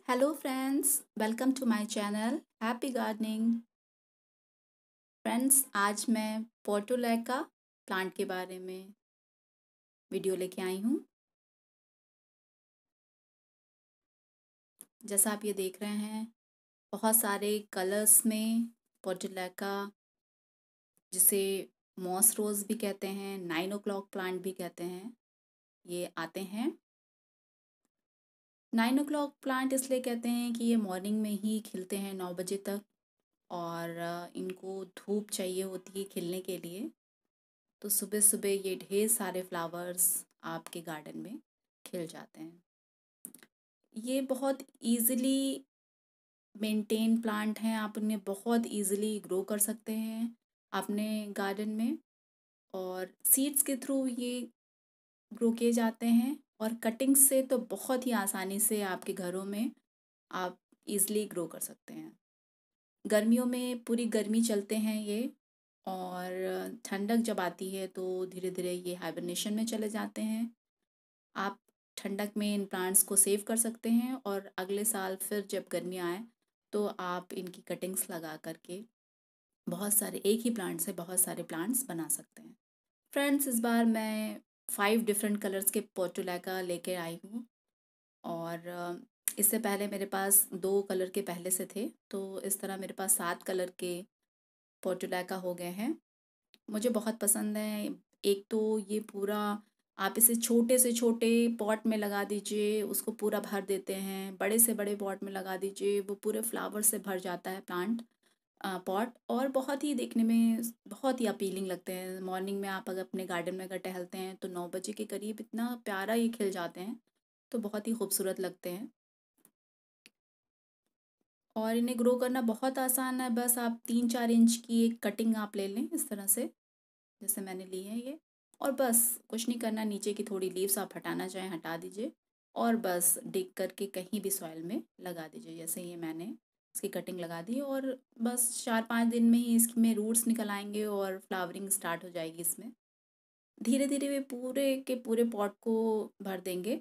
Hello friends, welcome to my channel Happy Gardening। Friends, आज मैं पोर्टुलैका plant के बारे में वीडियो लेके आई हूँ। जैसा आप ये देख रहे हैं, बहुत सारे कलर्स में पोर्टुलैका, जिसे मॉस रोज़ भी कहते हैं, 9 o'clock प्लांट भी कहते हैं, ये आते हैं। 9 o'clock प्लांट इसलिए कहते हैं कि ये मॉर्निंग में ही खिलते हैं 9 बजे तक, और इनको धूप चाहिए होती है खिलने के लिए। तो सुबह सुबह ये ढेर सारे फ्लावर्स आपके गार्डन में खिल जाते हैं। ये बहुत इजीली मेंटेन प्लांट हैं, आप उन्हें बहुत इजीली ग्रो कर सकते हैं अपने गार्डन में, और सीड्स के थ्रू ये ग्रो किए जाते हैं, और कटिंग्स से तो बहुत ही आसानी से आपके घरों में आप इजीली ग्रो कर सकते हैं। गर्मियों में पूरी गर्मी चलते हैं ये, और ठंडक जब आती है तो धीरे धीरे ये हाइबरनेशन में चले जाते हैं। आप ठंडक में इन प्लांट्स को सेव कर सकते हैं, और अगले साल फिर जब गर्मी आए तो आप इनकी कटिंग्स लगा करके बहुत सारे, एक ही प्लांट से बहुत सारे प्लांट्स बना सकते हैं। फ्रेंड्स, इस बार मैं 5 डिफरेंट कलर्स के पोर्टुलैका लेके आई हूँ, और इससे पहले मेरे पास 2 कलर के पहले से थे, तो इस तरह मेरे पास 7 कलर के पोर्टुलैका हो गए हैं। मुझे बहुत पसंद है। एक तो ये पूरा, आप इसे छोटे से छोटे पॉट में लगा दीजिए, उसको पूरा भर देते हैं। बड़े से बड़े पॉट में लगा दीजिए, वो पूरे फ्लावर से भर जाता है प्लांट पॉट, और बहुत ही देखने में बहुत ही अपीलिंग लगते हैं। मॉर्निंग में आप अगर अपने गार्डन में अगर टहलते हैं तो 9 बजे के करीब इतना प्यारा ये खिल जाते हैं, तो बहुत ही खूबसूरत लगते हैं। और इन्हें ग्रो करना बहुत आसान है। बस आप 3-4 इंच की एक कटिंग आप ले लें इस तरह से, जैसे मैंने ली है ये, और बस कुछ नहीं करना। नीचे की थोड़ी लीव्स आप हटाना चाहें हटा दीजिए, और बस डिग करके कहीं भी सॉइल में लगा दीजिए। जैसे ये मैंने इसकी कटिंग लगा दी, और बस 4-5 दिन में ही इसमें रूट्स निकल आएंगे और फ्लावरिंग स्टार्ट हो जाएगी इसमें। धीरे धीरे वे पूरे के पूरे पॉट को भर देंगे।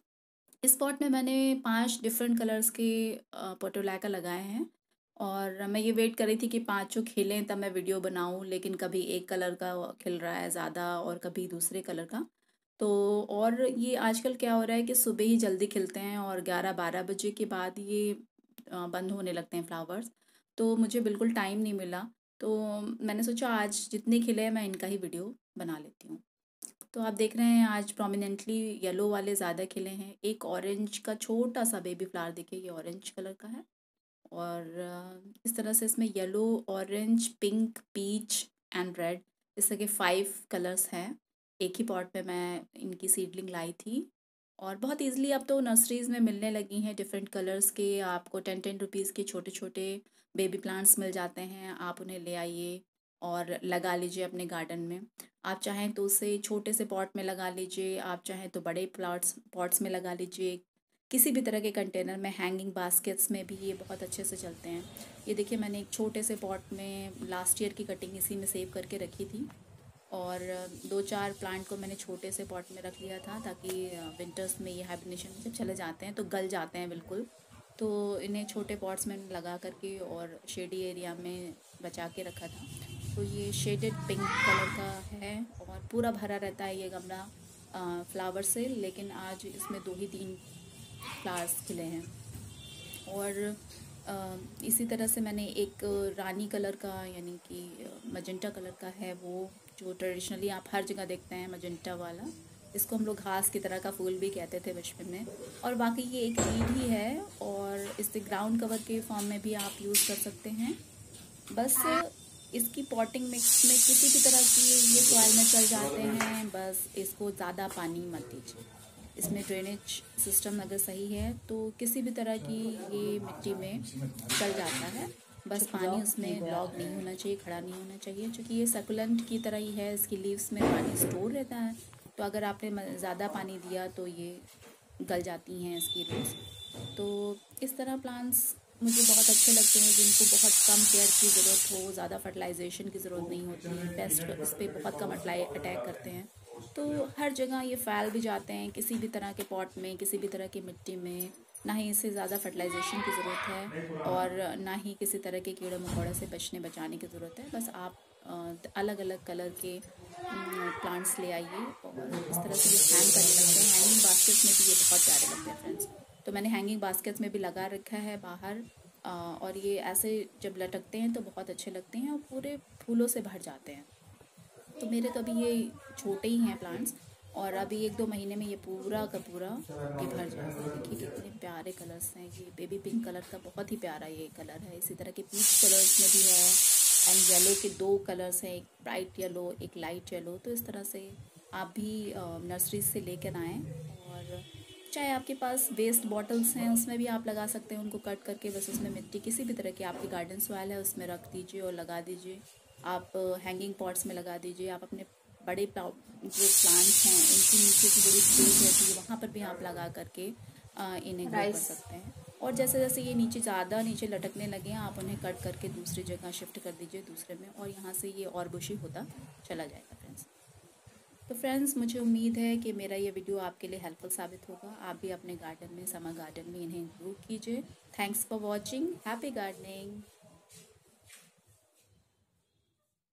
इस पॉट में मैंने 5 डिफरेंट कलर्स के पोर्टुलैका लगाए हैं, और मैं ये वेट कर रही थी कि पांचों खिलें तब मैं वीडियो बनाऊं, लेकिन कभी एक कलर का खिल रहा है ज़्यादा और कभी दूसरे कलर का। तो और ये आजकल क्या हो रहा है कि सुबह ही जल्दी खिलते हैं, और 11-12 बजे के बाद ये बंद होने लगते हैं फ्लावर्स। तो मुझे बिल्कुल टाइम नहीं मिला, तो मैंने सोचा आज जितने खिले हैं मैं इनका ही वीडियो बना लेती हूँ। तो आप देख रहे हैं आज प्रोमिनेंटली येलो वाले ज़्यादा खिले हैं। एक ऑरेंज का छोटा सा बेबी फ्लावर, देखिए ये ऑरेंज कलर का है, और इस तरह से इसमें yellow, orange, pink, peach and red, इस तरह के 5 कलर्स हैं। एक ही पॉट पे मैं इनकी सीडलिंग लाई थी, और बहुत इजीली अब तो नर्सरीज़ में मिलने लगी हैं डिफरेंट कलर्स के। आपको 10-10 रुपीज़ के छोटे छोटे बेबी प्लांट्स मिल जाते हैं। आप उन्हें ले आइए और लगा लीजिए अपने गार्डन में। आप चाहें तो उसे छोटे से पॉट में लगा लीजिए, आप चाहें तो बड़े पॉट्स में लगा लीजिए। किसी भी तरह के कंटेनर में, हैंगिंग बास्केट्स में भी ये बहुत अच्छे से चलते हैं। ये देखिए मैंने एक छोटे से पॉट में लास्ट ईयर की कटिंग इसी में सेव करके रखी थी, और 2-4 प्लांट को मैंने छोटे से पॉट में रख लिया था, ताकि विंटर्स में ये हाइबरनेशन में जब चले जाते हैं तो गल जाते हैं बिल्कुल। तो इन्हें छोटे पॉट्स में लगा करके और शेडी एरिया में बचा के रखा था। तो ये शेडेड पिंक कलर का है, और पूरा भरा रहता है ये गमला फ्लावर से, लेकिन आज इसमें 2 ही 3 फ्लावर्स खिले हैं। और इसी तरह से मैंने एक रानी कलर का, यानी कि मजेंटा कलर का है, वो जो ट्रेडिशनली आप हर जगह देखते हैं मजेंटा वाला, इसको हम लोग घास की तरह का फूल भी कहते थे बचपन में। और बाकी ये एक रीड ही है, और इसे ग्राउंड कवर के फॉर्म में भी आप यूज़ कर सकते हैं। बस इसकी पॉटिंग मिक्स में किसी भी तरह की ये सॉइल में चल जाते हैं, बस इसको ज़्यादा पानी मत दीजिए। इसमें ड्रेनेज सिस्टम अगर सही है तो किसी भी तरह की ये मिट्टी में चल जाता है। बस पानी उसमें ब्लॉक नहीं होना चाहिए, खड़ा नहीं होना चाहिए, क्योंकि ये सकुलेंट की तरह ही है। इसकी लीव्स में पानी स्टोर रहता है, तो अगर आपने ज़्यादा पानी दिया तो ये गल जाती हैं इसकी रूट्स। तो इस तरह प्लांट्स मुझे बहुत अच्छे लगते हैं, जिनको बहुत कम केयर की ज़रूरत हो, ज़्यादा फर्टिलाइजेशन की ज़रूरत नहीं होती है। पेस्ट इस पर बहुत कम अटैक करते हैं, तो हर जगह ये फैल भी जाते हैं, किसी भी तरह के पॉट में, किसी भी तरह की मिट्टी में, ना ही इसे ज़्यादा फर्टिलाइजेशन की ज़रूरत है और ना ही किसी तरह के कीड़े मकोड़े से बचाने की ज़रूरत है। बस आप अलग अलग कलर के प्लांट्स ले आइए और इस तरह से ये हैंग करने लगते हैं। हैंगिंग बास्केट्स में भी ये बहुत प्यारे लगते हैं फ्रेंड्स। तो मैंने हैंगिंग बास्केट्स में भी लगा रखा है बाहर, और ये ऐसे जब लटकते हैं तो बहुत अच्छे लगते हैं और पूरे फूलों से भर जाते हैं। तो मेरे तो अभी ये छोटे ही हैं प्लांट्स, और अभी 1-2 महीने में ये पूरा का पूरा ये भर जाएगा। देखिए कितने प्यारे कलर्स हैं। ये बेबी पिंक कलर का बहुत ही प्यारा ये कलर है। इसी तरह के पीच कलर्स में भी है, एंड येलो के 2 कलर्स हैं, एक ब्राइट येलो एक लाइट येलो। तो इस तरह से आप भी नर्सरी से लेकर आएँ, और चाहे आपके पास वेस्ट बॉटल्स हैं उसमें भी आप लगा सकते हैं। उनको कट करके बस उसमें मिट्टी किसी भी तरह की आपकी गार्डन सॉइल है उसमें रख दीजिए और लगा दीजिए। आप हैंगिंग पॉट्स में लगा दीजिए। आप अपने बड़े जो प्लांट्स हैं उनकी नीचे की थोड़ी स्पेस रहती है वहाँ पर भी आप लगा करके इन्हें ग्रो कर राइस। सकते हैं। और जैसे जैसे ये ज़्यादा नीचे लटकने लगे हैं आप उन्हें कट करके दूसरी जगह शिफ्ट कर दीजिए दूसरे में, और यहाँ से ये और बुशी होता चला जाएगा फ्रेंड्स। तो फ्रेंड्स मुझे उम्मीद है कि मेरा ये वीडियो आपके लिए हेल्पफुल साबित होगा। आप भी अपने गार्डन में, समर गार्डन में इन्हें इंक्लूड कीजिए। Thanks for watching. Happy gardening.